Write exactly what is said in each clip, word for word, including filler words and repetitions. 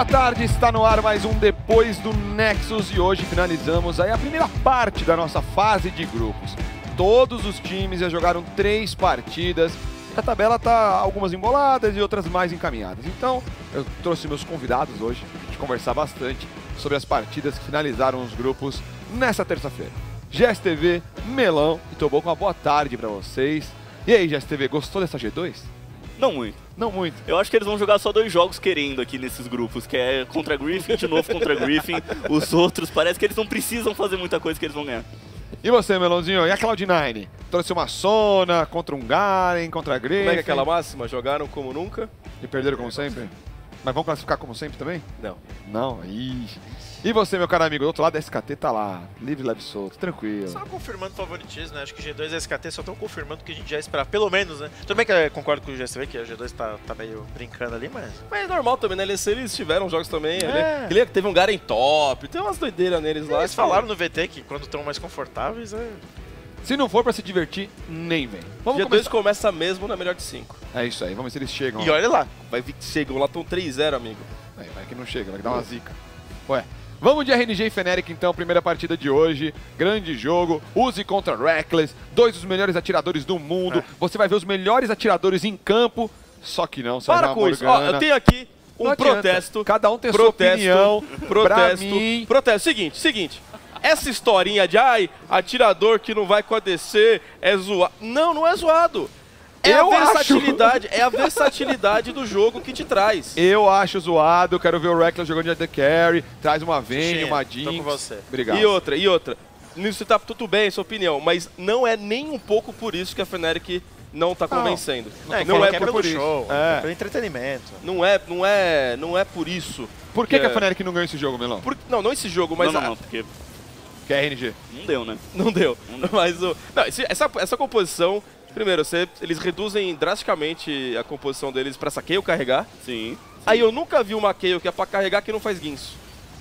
Boa tarde, está no ar mais um Depois do Nexus e hoje finalizamos aí a primeira parte da nossa fase de grupos. Todos os times já jogaram três partidas, a tabela tá algumas emboladas e outras mais encaminhadas. Então eu trouxe meus convidados hoje para gente conversar bastante sobre as partidas que finalizaram os grupos nessa terça-feira. G S T V, Melão e Tobô com uma boa tarde para vocês. E aí, G S T V, gostou dessa G dois? Não muito. Não muito. Eu acho que eles vão jogar só dois jogos querendo aqui nesses grupos, que é contra Griffin, de novo contra Griffin. Os outros, parece que eles não precisam fazer muita coisa que eles vão ganhar. E você, Melãozinho? E a Cloud nine? Trouxe uma Sona contra um Garen, contra a Griffin. Como é que é aquela máxima? Jogaram como nunca? E perderam como sempre? Mas vão classificar como sempre também? Não. Não? Ih. E você, meu caro amigo? Do outro lado da S K T tá lá, livre, leve, solto, tranquilo. Só confirmando o favoritismo, né? Acho que G dois e S K T só estão confirmando o que a gente já esperava, pelo menos, né? Tudo bem que eu concordo com o G S T V, que a G dois tá, tá meio brincando ali, mas... Mas é normal também, né? L E C eles tiveram jogos também. É. Ele, ele teve um Garen top, tem umas doideiras neles lá. Eles falaram no V T que quando estão mais confortáveis, é... Se não for pra se divertir, nem vem. Vamos G dois começa mesmo na melhor de cinco. É isso aí, vamos ver se eles chegam. E olha lá. Vai vir que chegam lá, estão três zero, amigo. Aí, vai que não chega, vai dar uma zica. Ué. Vamos de R N G e Fnatic então, primeira partida de hoje, grande jogo, Uzi contra Rekkles, dois dos melhores atiradores do mundo, é. Você vai ver os melhores atiradores em campo, só que não, só para com isso, ó, eu tenho aqui um não protesto, adianta. Cada um tem protesto, sua opinião, protesto, mim... protesto, seguinte, seguinte, essa historinha de, ai, atirador que não vai com a D C é zoado, não, não é zoado. É eu a versatilidade, acho... é a versatilidade do jogo que te traz. Eu acho zoado, quero ver o Rekkles jogando de A D Carry, traz uma Vayne, uma Jinx. Tô com você. Obrigado. E outra, e outra. Nisso tá tudo bem, sua opinião, mas não é nem um pouco por isso que a Fnatic não tá convencendo. Não, é, não é, é por, pelo por isso. show, é. é pelo entretenimento. Não é, não é, não é por isso. Por que, que, que a Fnatic não ganhou esse jogo, Melão? Por, não, não esse jogo, mas... Não, não, a... não, porque... Que é R N G. Não deu, né? Não deu. Não deu. Mas o... Não, esse, essa, essa composição... Primeiro, você, eles reduzem drasticamente a composição deles pra essa Kayle carregar. Sim. Aí eu nunca vi uma Kayle que é pra carregar que não faz guinso.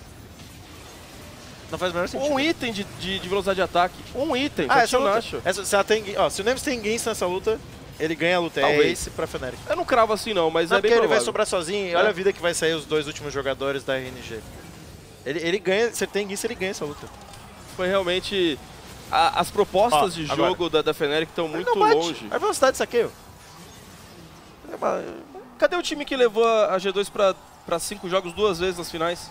Não faz o menor sentido. Um item de, de, de velocidade de ataque. Um item, ah, essa eu luta, acho. essa, se, ela tem, ó, se o Neves tem Gins nessa luta, ele ganha a luta. Talvez. É esse pra Fnatic. Eu não cravo assim não, mas Não, é bem porque ele provável. vai sobrar sozinho e É. olha a vida que vai sair os dois últimos jogadores da R N G. Ele, ele ganha, se ele tem Gins, ele ganha essa luta. Foi realmente... A, as propostas Ó, de agora. jogo da, da Fnatic estão muito não bate. longe. A velocidade dessa Kayle. É uma- Cadê o time que levou a G dois pra, pra cinco jogos duas vezes nas finais?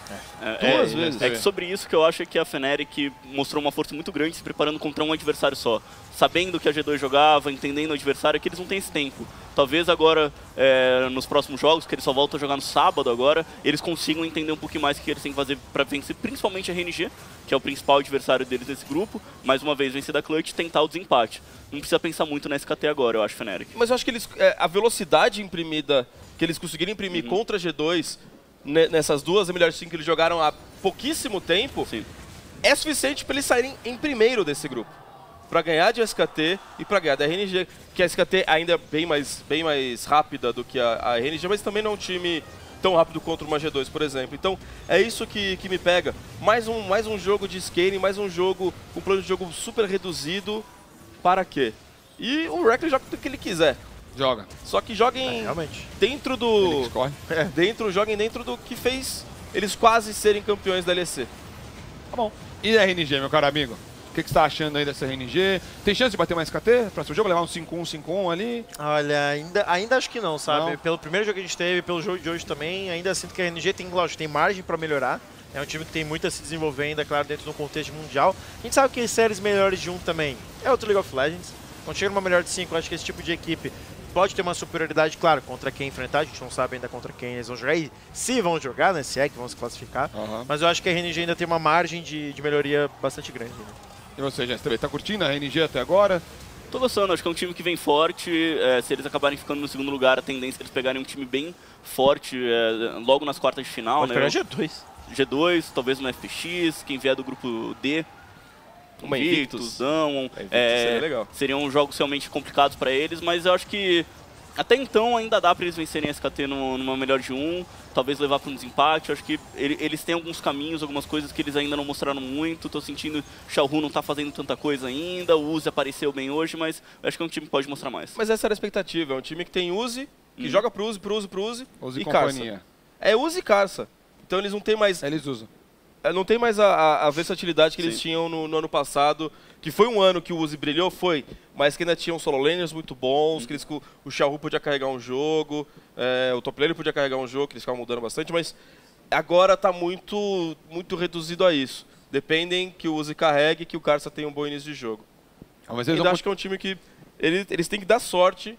É, Duas é, vezes. É que sobre isso que eu acho que a Fnatic mostrou uma força muito grande se preparando contra um adversário só. Sabendo que a G dois jogava, entendendo o adversário, que eles não têm esse tempo. Talvez agora, é, nos próximos jogos, que eles só voltam a jogar no sábado agora, eles consigam entender um pouquinho mais o que eles têm que fazer para vencer, principalmente a R N G, que é o principal adversário deles nesse grupo. Mais uma vez, vencer da Clutch e tentar o desempate. Não precisa pensar muito na S K T agora, eu acho, Fnatic. Mas eu acho que eles, é, a velocidade imprimida, que eles conseguiram imprimir Uhum. contra a G dois, ne- nessas duas, a melhor cinco que eles jogaram há pouquíssimo tempo, Sim. é suficiente para eles saírem em primeiro desse grupo. Para ganhar de S K T e para ganhar da R N G, que a S K T ainda é bem mais, bem mais rápida do que a, a R N G, mas também não é um time tão rápido contra uma G dois, por exemplo. Então, é isso que, que me pega. Mais um, mais um jogo de scaling, mais um jogo, um plano de jogo super reduzido. Para quê? E o Rekkles joga o que ele quiser. Joga. Só que joguem É, realmente. dentro Ele do... escorre. É, dentro, joguem dentro do que fez eles quase serem campeões da L E C. Tá bom. E a R N G, meu caro amigo? O que, que você tá achando aí dessa R N G? Tem chance de bater uma S K T? Próximo jogo, levar um cinco um, cinco um ali? Olha, ainda, ainda acho que não, sabe? Não. Pelo primeiro jogo que a gente teve, pelo jogo de hoje também, ainda sinto que a R N G tem, lógico, tem margem pra melhorar. É um time que tem muito a se desenvolver ainda, claro, dentro de um contexto mundial. A gente sabe que as séries melhores de um também é outro League of Legends. Quando chega numa melhor de cinco, acho que esse tipo de equipe pode ter uma superioridade, claro, contra quem enfrentar. A gente não sabe ainda contra quem eles vão jogar e se vão jogar, né? Se é que vão se classificar. Uhum. Mas eu acho que a R N G ainda tem uma margem de, de melhoria bastante grande. Né? E você, G S T V, tá curtindo a R N G até agora? Tô gostando, acho que é um time que vem forte. É, se eles acabarem ficando no segundo lugar, a tendência é eles pegarem um time bem forte é, logo nas quartas de final. Pode né? pegar G dois. G dois, talvez no F P X, quem vier do grupo D. Uma Invictus, Invictus. Damwon, Invictus é, seria legal. seriam jogos realmente complicados para eles, mas eu acho que até então ainda dá para eles vencerem a S K T no, numa melhor de um, talvez levar para um desempate. Eu acho que ele, eles têm alguns caminhos, algumas coisas que eles ainda não mostraram muito. Tô sentindo que o Xiaohu não tá fazendo tanta coisa ainda, o Uzi apareceu bem hoje, mas eu acho que é um time que pode mostrar mais. Mas essa era a expectativa, é um time que tem Uzi, que Hum. joga pro Uzi, pro Uzi, pro Uzi, Uzi e e companhia. Carça. é Uzi e Karsa. Então eles não têm mais, Eles usam. é, não tem mais a, a- a versatilidade que eles Sim. tinham no, no ano passado, que foi um ano que o Uzi brilhou, foi, mas que ainda tinham solo laners muito bons, que eles, co- o Xiaohu podia carregar um jogo, é, o top laner podia carregar um jogo, que eles ficavam mudando bastante, mas agora tá muito, muito reduzido a isso. Dependem que o Uzi carregue e que o Karsa tenha um bom início de jogo. Ah, mas eles Ainda vão acho que é um time que eles, eles têm que dar sorte.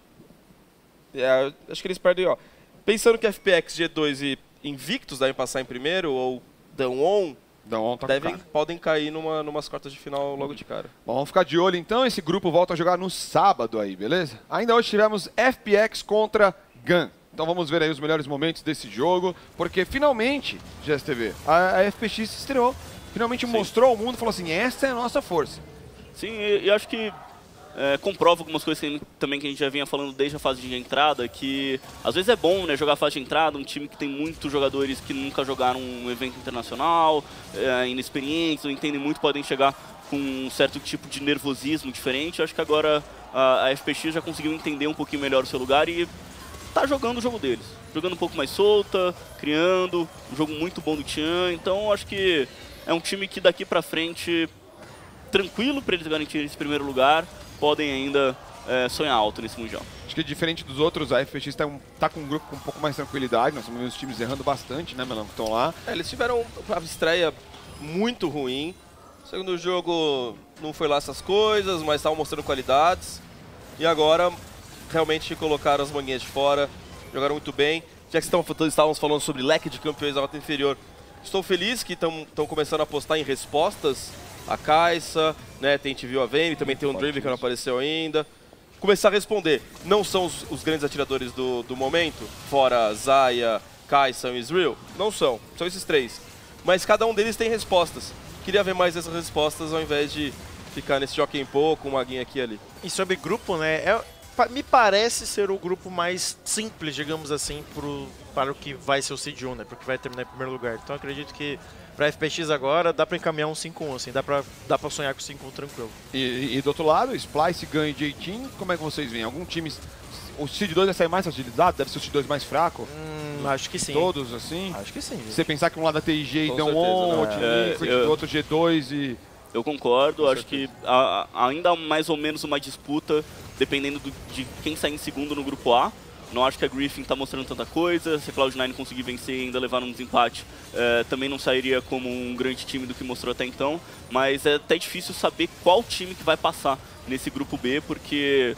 É, acho que eles perdem, ó. Pensando que F P X, G dois e Invictus devem passar em primeiro, ou Dawn Dão ontem, devem, cara. podem cair numa numas quartas de final logo de cara. Bom, vamos ficar de olho então. Esse grupo volta a jogar no sábado aí, beleza? Ainda hoje tivemos F P X contra Gun. Então vamos ver aí os melhores momentos desse jogo, porque finalmente, G S T V, a, a F P X se estreou. Finalmente Sim. mostrou ao mundo, falou assim, essa é a nossa força. Sim, e, e acho que é, comprova algumas coisas que, também que a gente já vinha falando desde a fase de entrada, que às vezes é bom, né, jogar a fase de entrada, um time que tem muitos jogadores que nunca jogaram um evento internacional, é, inexperientes, não entendem muito, podem chegar com um certo tipo de nervosismo diferente. Acho que agora a, a F P X já conseguiu entender um pouquinho melhor o seu lugar e tá jogando o jogo deles. Jogando um pouco mais solta, criando, um jogo muito bom do Tian, então acho que é um time que daqui pra frente, tranquilo para eles garantirem esse primeiro lugar, podem ainda é, sonhar alto nesse Mundial. Acho que diferente dos outros, a F P X tá, um, tá com um grupo com um pouco mais de tranquilidade. Nós estamos vendo os times errando bastante, né, Melão, que estão lá. É, eles tiveram uma estreia muito ruim. O segundo jogo não foi lá essas coisas, mas estavam mostrando qualidades. E agora realmente colocaram as manguinhas de fora, jogaram muito bem. Já que estão, estávamos falando sobre leque de campeões da rota inferior, estou feliz que estão começando a apostar em respostas. A Kai'Sa, né, tem, a gente viu a Vayne, também tem o Draven que não apareceu ainda. Começar a responder. Não são os, os grandes atiradores do, do momento, fora Xayah, Kai'Sa e Ezreal? Não são, são esses três. Mas cada um deles tem respostas. Queria ver mais essas respostas ao invés de ficar nesse jockey pouco, um maguinho aqui e ali. E sobre grupo, né, é, pa- me parece ser o grupo mais simples, digamos assim, pro, para o que vai ser o Seed um, né, porque vai terminar em primeiro lugar. Então acredito que pra F P X agora dá pra encaminhar um cinco um, assim, dá pra, dá pra sonhar com cinco um tranquilo. E, e do outro lado, Splyce, Gun e J-Team, como é que vocês veem? Algum time... O Seed dois vai sair mais facilitado? Deve ser o Seed dois mais fraco? Hum, acho que sim. Todos, assim? Acho que sim. Se você pensar que um lado é T I G e Com Dão certeza, On, né? o time É, Liquid, eu- do outro G dois e... Eu concordo, Com acho que a- a- ainda há mais ou menos uma disputa, dependendo do- de quem sair em segundo no grupo A. Não acho que a Griffin está mostrando tanta coisa, se a Cloud nine conseguir vencer e ainda levar um desempate, eh, também não sairia como um grande time do que mostrou até então, mas é até difícil saber qual time que vai passar nesse grupo B, porque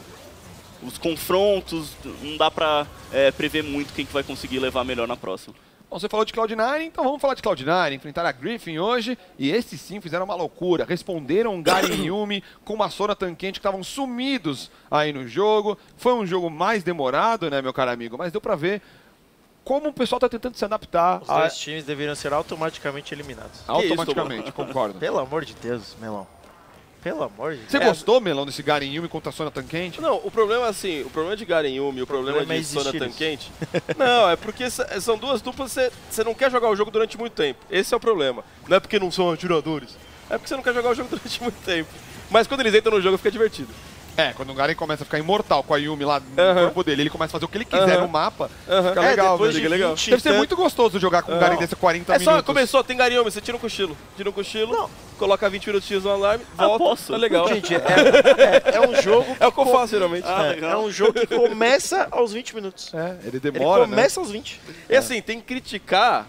os confrontos, não dá pra eh, prever muito quem que vai conseguir levar melhor na próxima. Bom, você falou de Cloud nine, então vamos falar de Cloud nine. Enfrentaram a Griffin hoje e esses sim fizeram uma loucura. Responderam Garen e Yumi com uma Sona Tanquente que estavam sumidos aí no jogo. Foi um jogo mais demorado, né, meu caro amigo? Mas deu pra ver como o pessoal tá tentando se adaptar Os a... dois times deveriam ser automaticamente eliminados. automaticamente, concordo. Pelo amor de Deus, Melão. Pelo amor de Deus. Você É. gostou, Melão, desse Garen Yumi contra a Sona Tanquente? Não, o problema é assim, o problema de Garen Yumi, o problema, problema é de Sona existir Tanquente... Não, é porque s- são duas duplas, você você não quer jogar o jogo durante muito tempo. Esse é o problema. Não é porque não são atiradores, é porque você não quer jogar o jogo durante muito tempo. Mas quando eles entram no jogo fica divertido. É, quando o Garen começa a ficar imortal com a Yumi lá no Aham. corpo dele, ele começa a fazer o que ele quiser Aham. no mapa, Aham. fica É, legal, depois velho. de legal. vinte Deve ser tanto- muito gostoso jogar com um Garen Não. desse quarenta É minutos. só, começou, tem Garen Yumi, você tira um cochilo. Tira um cochilo, Não. coloca vinte minutinhos no alarme, Ah, volta, posso? tá legal. Gente, é, é- é um jogo É o que eu faço geralmente. Ah, é, legal. é um jogo que começa aos vinte minutos. É, ele Ele demora, né? começa aos vinte. E assim, tem que criticar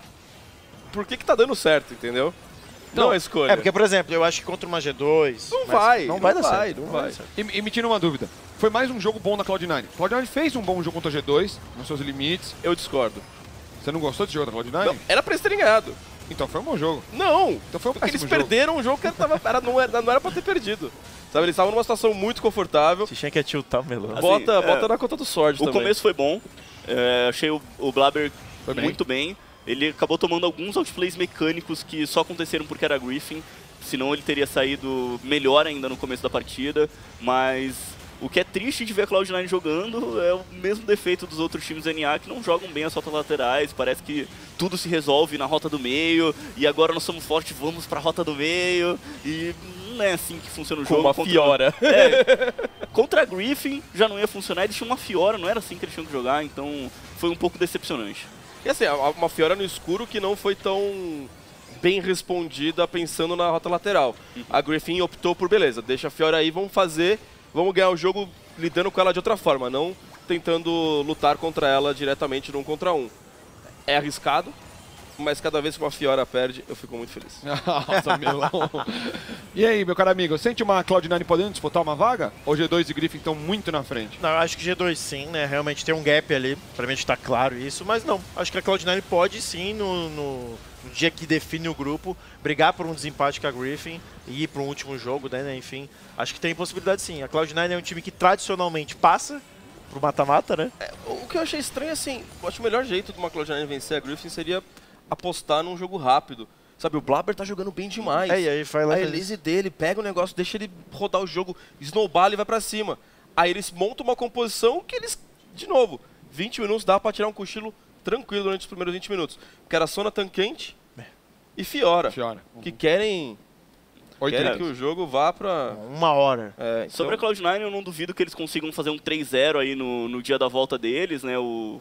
por que que tá dando certo, entendeu? Não, é escolha. É, porque, por exemplo, eu acho que contra uma G dois... Não mas vai, Não vai não dar vai, certo. não dar vai. certo. E, e me tira uma dúvida. Foi mais um jogo bom da Cloud nine. Cloud nine fez um bom jogo contra a G dois, nos seus limites. Eu discordo. Você não gostou desse jogo da Cloud nine? Não, era pra eles terem ganhado. Então foi um bom jogo. Não, Então foi um porque eles péssimo jogo. perderam um jogo que tava, era, não, era, não era pra ter perdido. Sabe, eles estavam numa situação muito confortável. Se tinha que tiltar o melão. Assim, bota, é, bota na conta do Sword O também. começo foi bom, é, achei o, o Blaber Foi bem. muito bem. Ele acabou tomando alguns outplays mecânicos que só aconteceram porque era Griffin, senão ele teria saído melhor ainda no começo da partida, mas o que é triste de ver a Cloud nine jogando é o mesmo defeito dos outros times N A que não jogam bem as rotas laterais, parece que tudo se resolve na rota do meio, e agora nós somos fortes, vamos pra rota do meio, e não é assim que funciona o Com jogo. uma Contra- Fiora. É, contra a Griffin já não ia funcionar, eles tinham uma Fiora, não era assim que eles tinham que jogar, então foi um pouco decepcionante. E assim, uma Fiora no escuro que não foi tão bem respondida pensando na rota lateral. A Griffin optou por, beleza, deixa a Fiora aí, vamos fazer, vamos ganhar o jogo lidando com ela de outra forma, não tentando lutar contra ela diretamente num contra um. É arriscado, mas cada vez que uma Fiora perde, eu fico muito feliz. Nossa, Melão. E aí, meu caro amigo, sente uma Cloud nine podendo disputar uma vaga? Ou G dois e Griffin estão muito na frente? Não, eu acho que G dois sim, né? Realmente tem um gap ali, pra mim está claro isso, mas não. Acho que a Cloud nine pode sim, no, no, no dia que define o grupo, brigar por um desempate com a Griffin e ir para um último jogo, né? Enfim, acho que tem possibilidade sim. A Cloud nine é um time que tradicionalmente passa pro mata-mata, né? É, o que eu achei estranho, assim, eu acho que o melhor jeito de uma Cloud nine vencer a Griffin seria apostar num jogo rápido. Sabe, o Blabber tá jogando bem demais. É, e aí faz lá a Elise dele pega o negócio, deixa ele rodar o jogo, snowball e vai pra cima. Aí eles montam uma composição que eles, de novo, vinte minutos dá pra tirar um cochilo tranquilo durante os primeiros vinte minutos. Porque era Sona Tanquente e Fiora, Fiora. que querem, Oito querem minutos. que o jogo vá pra... Uma hora. É, então, Sobre a Cloud nine, eu não duvido que eles consigam fazer um três zero aí no, no dia da volta deles, né? O...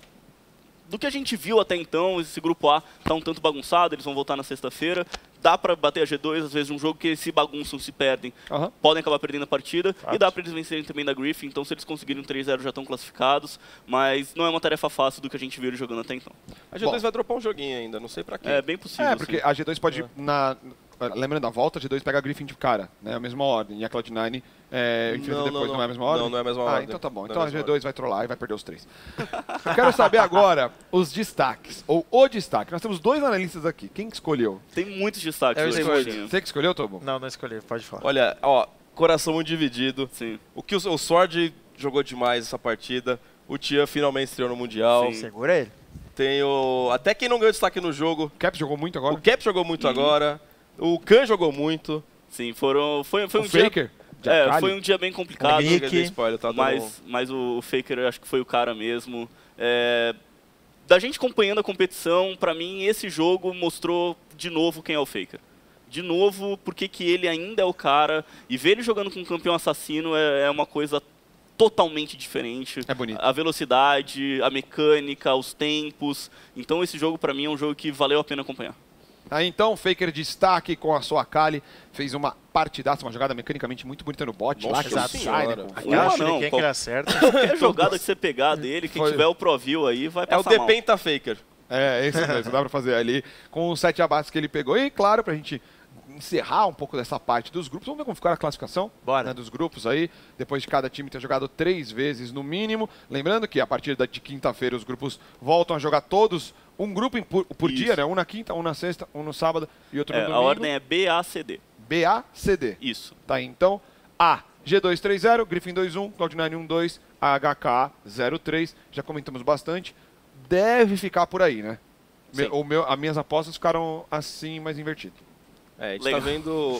Do que a gente viu até então, esse grupo A tá um tanto bagunçado, eles vão voltar na sexta-feira. Dá pra bater a G dois, às vezes, um jogo que eles se bagunçam, se perdem, Aham. podem acabar perdendo a partida. Fato. E dá pra eles vencerem também da Griffin, então se eles conseguirem um três zero já estão classificados. Mas não é uma tarefa fácil do que a gente viu eles jogando até então. a G dois Bom. vai dropar um joguinho ainda, não sei pra quê. É bem possível. É, porque sim. a G dois pode, na, lembrando da volta, a G dois pega a Griffin de cara, né? A mesma ordem. E a Cloud nine é, enfrenta Não, depois, não, não, é a mesma ordem? não, não é a mesma ah, ordem. então tá bom. Não é Então a a mesma G dois vai trollar e vai perder os três. Eu quero saber agora os destaques, ou o destaque. Nós temos dois analistas aqui. Quem que escolheu? Tem muitos destaques Eu hoje, escolhi. Coutinho. Você que escolheu, Tobo? Não, não escolhi, pode falar. Olha, ó, coração muito dividido. Sim. O que o, o Sword jogou demais essa partida. O Tia finalmente estreou no Mundial. Sim. Segura ele. Tem o... Até quem não ganhou destaque no jogo. O Cap jogou muito agora? O Cap jogou muito Uhum. agora. O Khan jogou muito. Sim, foram, foi, foi O um dia... Faker? É, Jacali? foi um dia bem complicado. Nick. Não dei spoiler, tá? Mas, mas o Faker eu acho que foi o cara mesmo. É, da gente acompanhando a competição, pra mim esse jogo mostrou de novo quem é o Faker. De novo, porque que ele ainda é o cara. E ver ele jogando com um campeão assassino é, é uma coisa totalmente diferente. É bonito. A velocidade, a mecânica, os tempos. Então esse jogo pra mim é um jogo que valeu a pena acompanhar. Aí então, Faker destaque com a sua Kali, fez uma partidaça, uma jogada mecanicamente muito bonita no bot. Nossa lá, que ele senhora. sai, né, com Uma Aquela não, shuriken que qual- ele acerta. Qualquer jogada que você pegar dele, quem Foi. tiver o Pro View aí vai É o passar mal. Depenta Faker. É, isso mesmo, dá pra fazer ali com os sete abates que ele pegou. E claro, pra gente encerrar um pouco dessa parte dos grupos, vamos ver como ficar a classificação Bora. né, dos grupos aí, depois de cada time ter jogado três vezes no mínimo. Lembrando que a partir da- de quinta-feira os grupos voltam a jogar todos um grupo em- por, por dia, Isso. né? Um na quinta, um na sexta, um no sábado e outro É, no a domingo. ordem é B A C D. B A C D. Isso. Tá aí, então, A, G dois três zero, Griffin dois um, Cloud nine um dois, H K zero três, já comentamos bastante. Deve ficar por aí, né? Me, Sim. o meu, as minhas apostas ficaram assim, mais invertido. É, a gente Legal. tá vendo.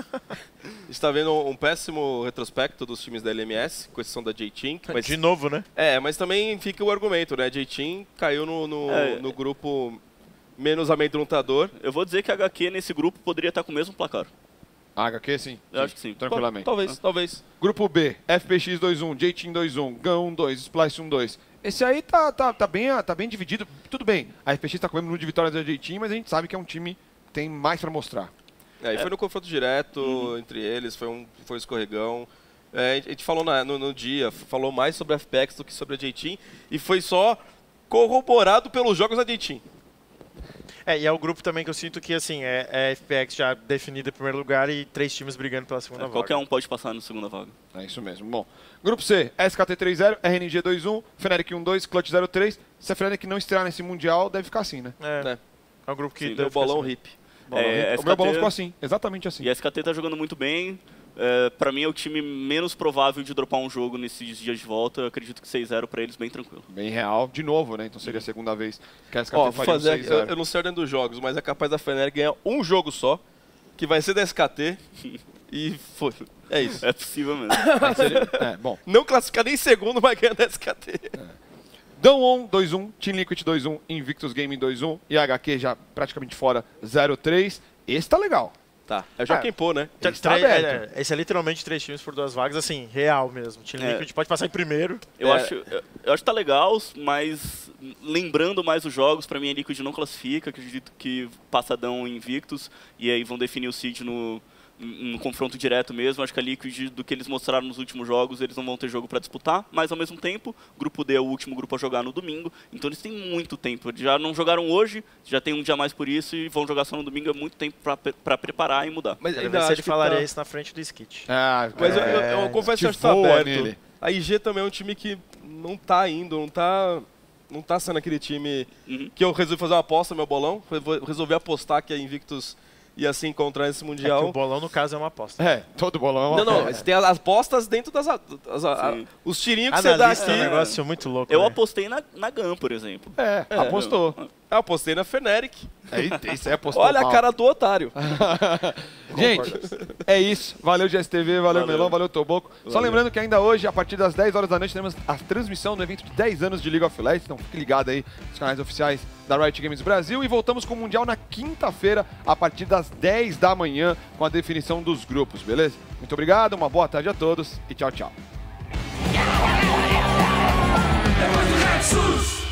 A gente tá vendo um péssimo retrospecto dos times da L M S, com exceção da J-Team. Mas, De novo, né? é, mas também fica o argumento, né? J-Team caiu no, no, É. no grupo menos amedrontador. Eu vou dizer que a H Q nesse grupo poderia estar com o mesmo placar. A H Q, sim. Eu acho que sim. Tranquilamente. Talvez, talvez. Grupo B, F P X dois um, J-Team dois um, Gun um dois, Splice um dois. Esse aí tá, tá, tá, bem, tá bem dividido. Tudo bem, a F P X tá com o mesmo número de vitórias da J-Team, mas a gente sabe que é um time que tem mais pra mostrar. É, e foi no confronto direto Uhum. entre eles, foi um, foi um escorregão. É, a gente falou na- no, no dia, falou mais sobre a F P X do que sobre a J-Team, e foi só corroborado pelos jogos da J-Team. É, e é o grupo também que eu sinto que, assim, é, é F P X já definida em primeiro lugar e três times brigando pela segunda É, vaga. qualquer um pode passar na segunda vaga. É isso mesmo. Bom, grupo C, S K T três zero, R N G dois um, Fnatic um dois, Clutch zero três. Se a Fnatic não estrear nesse Mundial, deve ficar assim, né? É, Né? é um grupo que... Sim, deve Deu bolão ficar assim. hip. Bolão, É, o meu S K T bolão ficou assim, exatamente assim. E a S K T tá jogando muito bem. É, pra mim é o time menos provável de dropar um jogo nesses dias de volta. Eu acredito que seis zero pra eles, bem tranquilo. Bem real, de novo, né? Então seria a segunda vez que a S K T Ó, vou faria um fazer. seis Eu, zero. eu não sei a ordem dos jogos, mas é capaz da Fnatic ganhar um jogo só, que vai ser da S K T. E foi. É isso. É possível mesmo. Aí seria- é, bom. Não classificar nem segundo, mas ganhar da S K T. Dão dois um, Team Liquid dois um, Invictus Gaming dois um e a H Q já praticamente fora zero três. Esse tá legal. Tá. É o Joaquim Ah, Pô, né? Já- Ele está três- aberto. é, esse é literalmente três times por duas vagas, assim, real mesmo. Team É. Liquid pode passar em primeiro. Eu, É. acho, eu, eu acho que tá legal, mas lembrando mais os jogos, pra mim a Liquid não classifica, acredito que passadão invictos, e aí vão definir o seed no, no confronto direto mesmo. Acho que a Liquid, do que eles mostraram nos últimos jogos, eles não vão ter jogo pra disputar, mas ao mesmo tempo, grupo D é o último grupo a jogar no domingo, então eles têm muito tempo. Eles já não jogaram hoje, já tem um dia a mais por isso, e vão jogar só no domingo, é muito tempo pra, pra preparar e mudar. Mas Quero ainda ver se acho ele que falaria tá- isso na frente do Skit. Ah, Mas eu, eu, é, eu confesso que te acho que tá voa aberto. nele. A I G também é um time que não tá indo, não tá, não tá sendo aquele time Uhum. que eu resolvi fazer uma aposta no meu bolão. Re- Resolvi apostar que a Invictus ia se encontrar nesse É que Mundial. o bolão, no caso, é uma aposta. É, todo bolão é uma Não, não, aposta. mas tem as apostas dentro das. a- as- a- Sim. os tirinhos que você dá Analista aqui. é um negócio muito louco. Eu né? apostei na, na GAN, por exemplo. É, apostou. Eu apostei na Fnatic. É, isso aí apostou Olha mal. a cara do otário. Gente, é isso. Valeu, G S T V, valeu, Valeu. Melão, valeu, Toboco. Só Valeu. lembrando que ainda hoje, a partir das dez horas da noite, temos a transmissão do evento de dez anos de League of Legends. Então fique ligado aí nos canais oficiais da Riot Games Brasil. E voltamos com o Mundial na quinta-feira, a partir das dez da manhã, com a definição dos grupos, beleza? Muito obrigado, uma boa tarde a todos e tchau, tchau. Depois do Nexus!